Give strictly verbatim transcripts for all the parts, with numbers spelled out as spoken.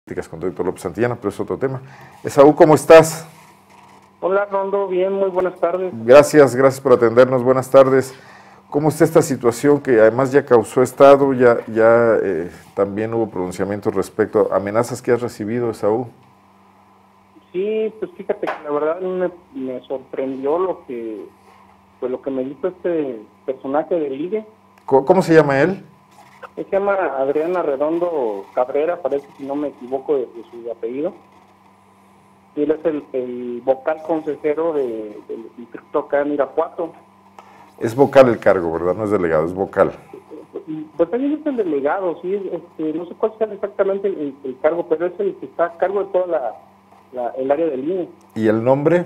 con Héctor López Santillana, pero es otro tema. Esaú, ¿cómo estás? Hola, Rondo, bien, muy buenas tardes. Gracias, gracias por atendernos, buenas tardes. ¿Cómo está esta situación que además ya causó estado, ya, ya eh, también hubo pronunciamientos respecto a amenazas que has recibido, Esaú? Sí, pues fíjate que la verdad me, me sorprendió lo que, pues lo que me dijo este personaje del I D E. ¿Cómo, cómo se llama él? Se llama Adrián Arredondo Cabrera, parece, si no me equivoco, de, de su apellido. Y él es el, el vocal consejero de, del distrito acá en Irapuato. Es vocal el cargo, ¿verdad? No es delegado, es vocal. Pues también es el delegado, sí, este, no sé cuál sea exactamente el, el cargo, pero es el que está a cargo de toda la, la el área del I N E. ¿Y el nombre?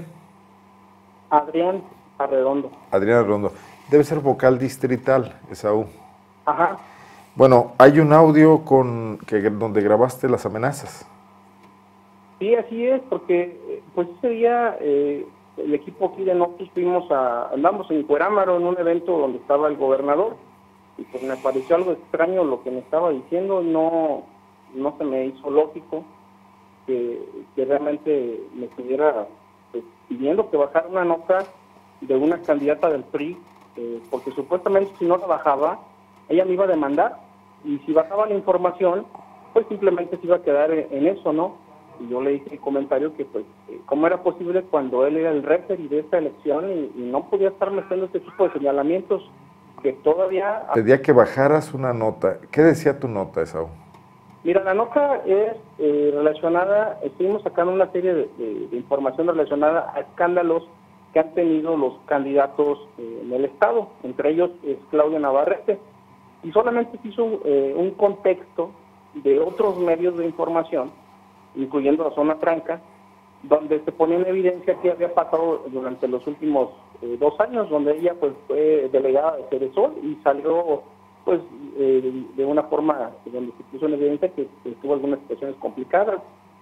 Adrián Arredondo. Adrián Arredondo. Debe ser vocal distrital, Esaú. Ajá. Bueno, hay un audio con que donde grabaste las amenazas. Sí, así es, porque pues ese día eh, el equipo aquí de nosotros fuimos a, andamos en Cuerámaro en un evento donde estaba el gobernador, y pues me pareció algo extraño lo que me estaba diciendo, no, no se me hizo lógico que, que realmente me estuviera pues, pidiendo que bajara una nota de una candidata del P R I, eh, porque supuestamente si no la bajaba, ella me iba a demandar, y si bajaba la información, pues simplemente se iba a quedar en, en eso, ¿no? Y yo le dije el comentario que, pues, eh, ¿cómo era posible cuando él era el referee de esta elección y, y no podía estarme haciendo este tipo de señalamientos que todavía... Pedía que bajaras una nota. ¿Qué decía tu nota, Esaú? Mira, la nota es eh, relacionada, estuvimos sacando una serie de, de, de información relacionada a escándalos que han tenido los candidatos eh, en el Estado, entre ellos es Claudia Navarrete, y solamente se hizo eh, un contexto de otros medios de información, incluyendo la Zona Franca, donde se ponía en evidencia que había pasado durante los últimos eh, dos años, donde ella pues fue delegada de Ceresol y salió pues eh, de una forma donde se puso en evidencia que, que tuvo algunas situaciones complicadas.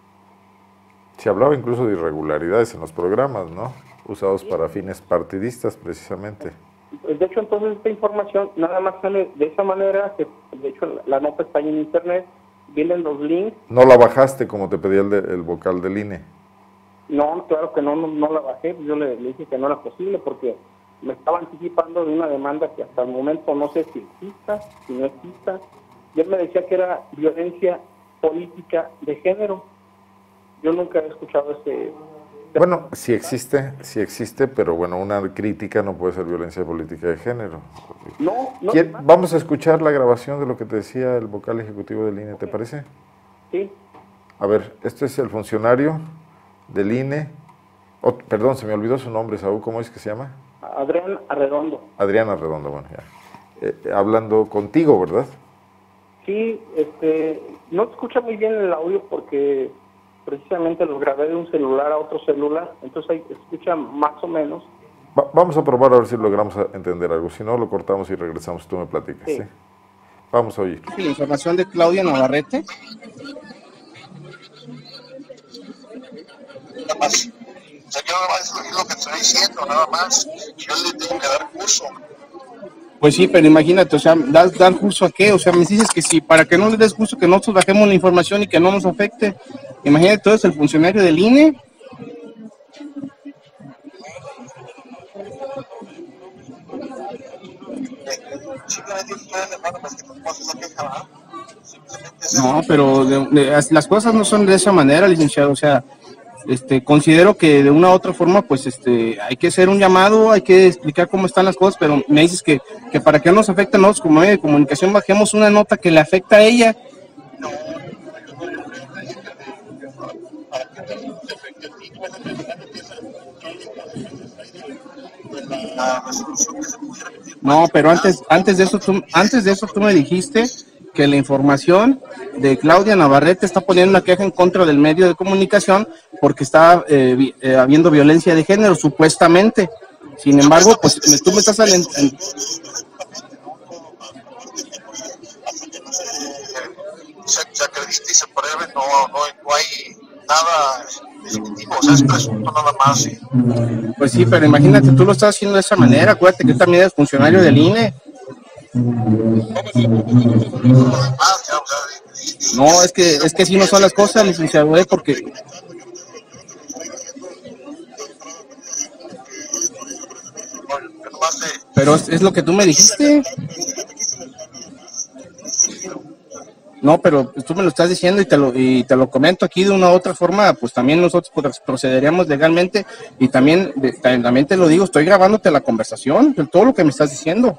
Se hablaba incluso de irregularidades en los programas, ¿no? Usados sí. para fines partidistas, precisamente. De hecho, entonces esta información nada más sale de esa manera, que de hecho la, la nota está ahí en internet, vienen los links. ¿No la bajaste como te pedía el, de, el vocal del I N E? No, claro que no, no, no la bajé, yo le, le dije que no era posible porque me estaba anticipando de una demanda que hasta el momento no sé si exista, si no exista, y él me decía que era violencia política de género. Yo nunca he escuchado ese... Bueno, sí existe, sí existe, pero bueno, una crítica no puede ser violencia política de género. No, no. Vamos a escuchar la grabación de lo que te decía el vocal ejecutivo del I N E, ¿te parece? Sí. A ver, este es el funcionario del I N E. Oh, perdón, se me olvidó su nombre, Saúl, ¿cómo es que se llama? Adrián Arredondo. Adrián Arredondo, bueno, ya. Eh, hablando contigo, ¿verdad? Sí, este, no se escucha muy bien el audio porque precisamente lo grabé de un celular a otro celular, entonces ahí se escucha más o menos. Va, vamos a probar a ver si logramos entender algo, si no lo cortamos y regresamos, tú me platicas, ¿sí? ¿sí? Vamos a oír. La información de Claudia Navarrete. Nada más. O sea, yo nada más es lo que estoy diciendo, nada más. Yo le tengo que dar curso. Pues sí, pero imagínate, o sea, ¿dar, dar curso a qué? O sea, me dices que sí, para que no le des curso, que nosotros bajemos la información y que no nos afecte. Imagínate, todo es el funcionario del I N E. No, pero de, de, las cosas no son de esa manera, licenciado, o sea, este, considero que de una u otra forma, pues, este, hay que hacer un llamado, hay que explicar cómo están las cosas, pero me dices que, que para que nos afecte a nosotros como medio de comunicación bajemos una nota que le afecta a ella. No. No, pero antes, antes de eso, tú, antes de eso tú me dijiste que la información de Claudia Navarrete está poniendo una queja en contra del medio de comunicación porque está eh, eh, habiendo violencia de género, supuestamente. Sin embargo, pues tú me estás alentando. Se, se acredita y se pruebe, no, no, no hay nada definitivo, o sea, es presunto nada más. ¿Sí? Pues sí, pero imagínate, tú lo estás haciendo de esa manera, acuérdate que también eres funcionario del I N E. No, es que es que así no son las cosas, licenciado, ¿eh? Porque pero es, es lo que tú me dijiste. No, pero tú me lo estás diciendo y te lo y te lo comento aquí de una u otra forma, pues también nosotros procederíamos legalmente y también también te lo digo, estoy grabándote la conversación, todo lo que me estás diciendo.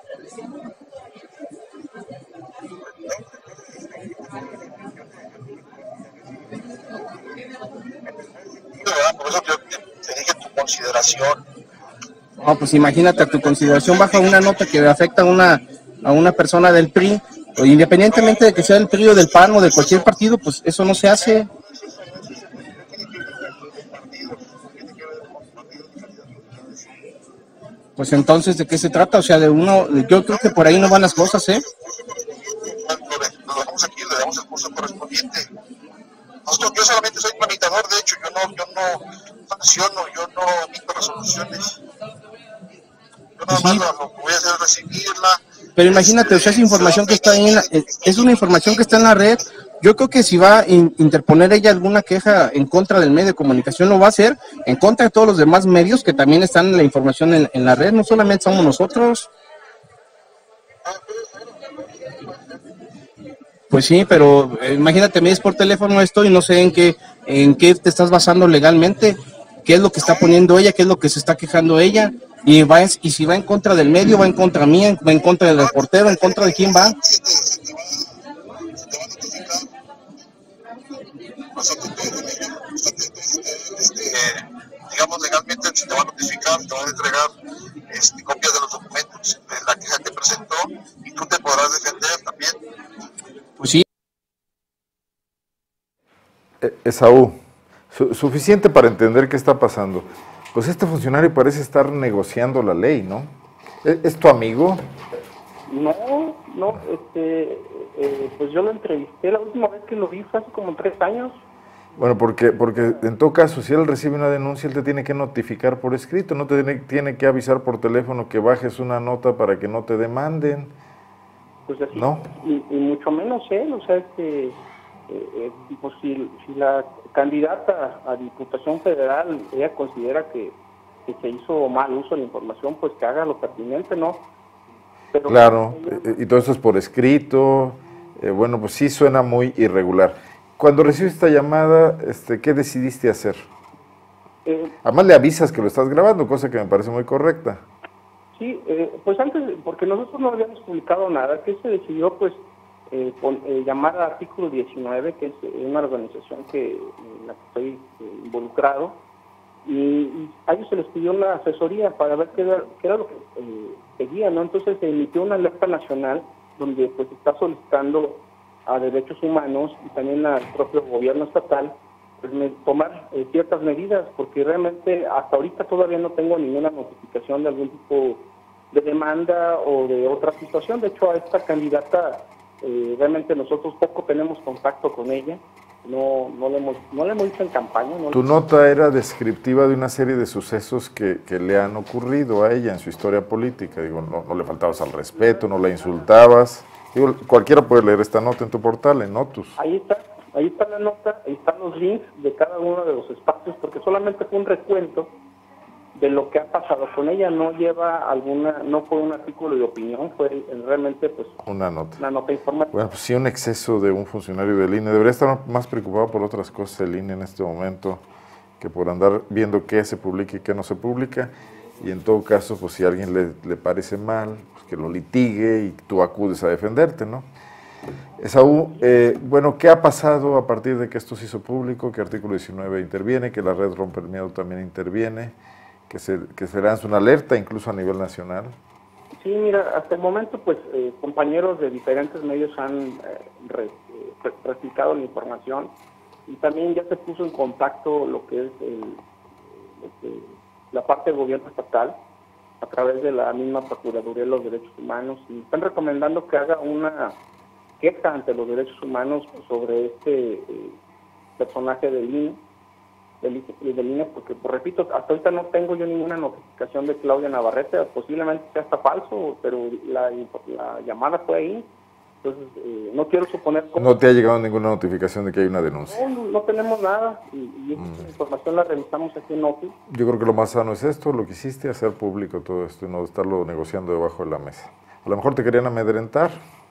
Por eso yo te dije tu consideración. No, pues imagínate, a tu consideración baja una nota que afecta a una, a una persona del P R I, o independientemente de que sea del P R I o del P A N o de cualquier partido, pues eso no se hace. Pues entonces, ¿de qué se trata? O sea, de uno, yo creo que por ahí no van las cosas, ¿eh? Lo dejamos aquí, le damos el curso correspondiente. Nosotros, yo solamente soy tramitador, de hecho, yo no, yo no sanciono, yo no emito resoluciones. Yo nada más lo, lo que voy a hacer es recibirla. Pero imagínate, o sea, esa información que está ahí, en la, es una información que está en la red. Yo creo que si va a in, interponer ella alguna queja en contra del medio de comunicación, lo va a hacer en contra de todos los demás medios que también están en la información en, en la red, no solamente somos nosotros. Pues sí, pero eh, imagínate, me dices por teléfono esto y no sé en qué, en qué te estás basando legalmente, qué es lo que está poniendo ella, qué es lo que se está quejando ella, y va y si va en contra del medio, va en contra mía, va en contra del reportero, en contra de quién va. Este, digamos legalmente se te va a notificar, te van a entregar este, copias de los documentos de la queja que presentó y tú te podrás defender también. Pues sí. Esaú, su suficiente para entender qué está pasando. Pues este funcionario parece estar negociando la ley, ¿no? ¿Es, es tu amigo? No, no, este, eh, pues yo lo entrevisté, la última vez que lo vi fue hace como tres años. Bueno, porque, porque en todo caso, si él recibe una denuncia, él te tiene que notificar por escrito, no te tiene, tiene que avisar por teléfono que bajes una nota para que no te demanden. Pues así, ¿no? Y, y mucho menos él, o sea, este, eh, eh, pues si, si la candidata a Diputación Federal, ella considera que, que se hizo mal uso de la información, pues que haga lo pertinente, ¿no? Pero claro, ella... y todo eso es por escrito, eh, bueno, pues sí suena muy irregular. Cuando recibes esta llamada, este, ¿qué decidiste hacer? Eh, Además le avisas que lo estás grabando, cosa que me parece muy correcta. Sí, eh, pues antes, porque nosotros no habíamos publicado nada, que se decidió pues eh, con, eh, llamar al artículo diecinueve, que es eh, una organización que, en la que estoy eh, involucrado, y, y a ellos se les pidió una asesoría para ver qué era, qué era lo que eh, seguía, ¿no? Entonces se emitió una alerta nacional donde pues está solicitando a derechos humanos y también al propio gobierno estatal pues me, tomar eh, ciertas medidas, porque realmente hasta ahorita todavía no tengo ninguna notificación de algún tipo de demanda o de otra situación. De hecho, a esta candidata eh, realmente nosotros poco tenemos contacto con ella, no, no, le, hemos, no le hemos hecho en campaña. No tu le... nota era descriptiva de una serie de sucesos que, que le han ocurrido a ella en su historia política. Digo, no, no le faltabas al respeto, no la insultabas. Digo, cualquiera puede leer esta nota en tu portal, en Notus. Ahí está, ahí está la nota, ahí están los links de cada uno de los espacios, porque solamente fue un recuento de lo que ha pasado con ella, no lleva alguna, no fue un artículo de opinión, fue realmente pues una nota, una nota informativa. Bueno, pues sí, un exceso de un funcionario del I N E. Debería estar más preocupado por otras cosas el I N E en este momento que por andar viendo qué se publica y qué no se publica. Y en todo caso, pues si a alguien le, le parece mal, pues que lo litigue y tú acudes a defenderte, ¿no? Esaú, eh, bueno, ¿qué ha pasado a partir de que esto se hizo público, que artículo diecinueve interviene, que la red Rompe el Miedo también interviene, que se, que se lanza una alerta incluso a nivel nacional? Sí, mira, hasta el momento, pues, eh, compañeros de diferentes medios han eh, re, eh, replicado la información y también ya se puso en contacto lo que es el, el, la parte del gobierno estatal a través de la misma Procuraduría de los Derechos Humanos y están recomendando que haga una queja ante los derechos humanos sobre este eh, personaje del I N E del, del I N E, porque, pues, repito, hasta ahorita no tengo yo ninguna notificación de Claudia Navarrete, posiblemente sea hasta falso, pero la, la llamada fue ahí. Entonces, eh, no quiero suponer... Cómo... ¿No te ha llegado ninguna notificación de que hay una denuncia? No, no tenemos nada, y, y esta mm. información la revisamos aquí en Noti. Yo creo que lo más sano es esto, lo que hiciste, hacer público todo esto y no estarlo negociando debajo de la mesa. A lo mejor te querían amedrentar.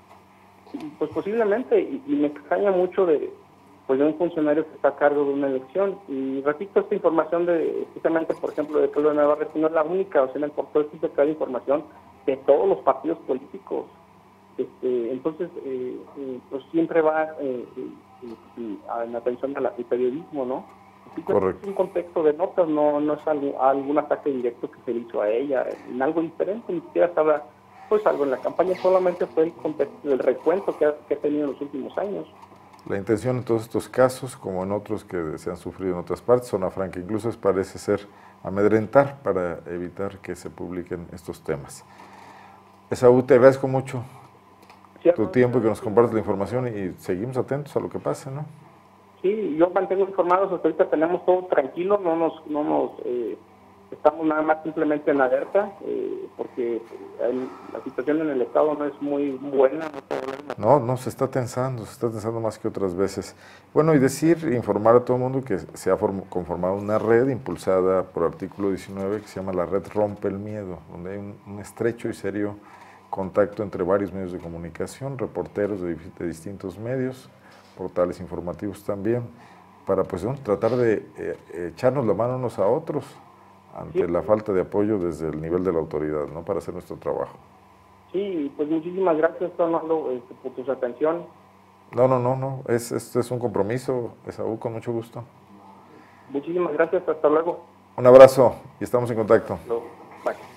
Pues posiblemente, y, y me extraña mucho de, pues, de un funcionario que está a cargo de una elección. Y repito, esta información de, justamente, por ejemplo, de Claudia Navarrete no es la única, o sea, en el portal sí se trae información de todos los partidos políticos. Este, entonces, eh, eh, pues siempre va eh, eh, eh, en atención al periodismo, ¿no? Así que correcto. Es un contexto de notas, no, no es algo, algún ataque directo que se le hizo a ella, en algo diferente, ni siquiera estaba, pues algo en la campaña, solamente fue el contexto del recuento que ha, que ha tenido en los últimos años. La intención en todos estos casos, como en otros que se han sufrido en otras partes, zona franca incluso, parece ser amedrentar para evitar que se publiquen estos temas. Esaú, te agradezco mucho tu tiempo y que nos compartas la información y seguimos atentos a lo que pase, ¿no? Sí, yo mantengo informados, hasta ahorita tenemos todo tranquilo, no nos, no nos eh, estamos nada más simplemente en alerta, eh, porque el, la situación en el estado no es muy buena. No, no, se está tensando, se está tensando más que otras veces. Bueno, y decir, informar a todo el mundo que se ha conformado una red impulsada por artículo diecinueve que se llama la Red Rompe el Miedo, donde hay un, un estrecho y serio contacto entre varios medios de comunicación, reporteros de, de distintos medios, portales informativos también, para pues ¿no? tratar de eh, echarnos la mano unos a otros ante sí. la falta de apoyo desde el nivel de la autoridad, ¿no? Para hacer nuestro trabajo. Sí, pues muchísimas gracias, Fernando, este, por tu atención. No, no, no, no, es, es, es un compromiso, Esaú, con mucho gusto. Muchísimas gracias, hasta luego. Un abrazo y estamos en contacto. Luego. Bye.